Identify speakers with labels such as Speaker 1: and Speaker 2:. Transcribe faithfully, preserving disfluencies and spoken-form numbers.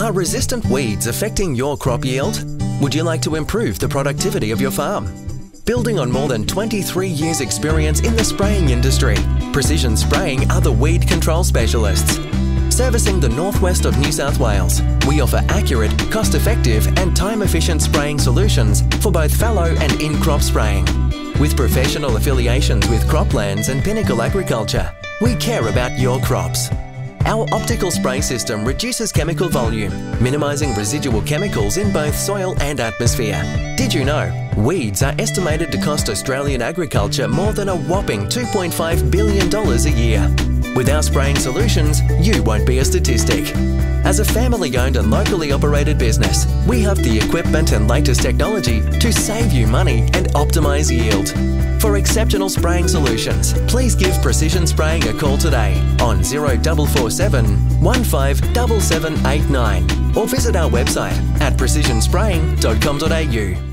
Speaker 1: Are resistant weeds affecting your crop yield? Would you like to improve the productivity of your farm? Building on more than twenty-three years experience in the spraying industry, Precision Spraying are the weed control specialists. Servicing the northwest of New South Wales, we offer accurate, cost-effective and time-efficient spraying solutions for both fallow and in-crop spraying. With professional affiliations with Croplands and Pinnacle Agriculture, we care about your crops. Our optical spray system reduces chemical volume, minimising residual chemicals in both soil and atmosphere. Did you know? Weeds are estimated to cost Australian agriculture more than a whopping two point five billion dollars a year. With our spraying solutions, you won't be a statistic. As a family-owned and locally operated business, we have the equipment and latest technology to save you money and optimise yield. For exceptional spraying solutions, please give Precision Spraying a call today on zero four four seven, one five seven seven eight nine or visit our website at precision spraying dot com dot a u.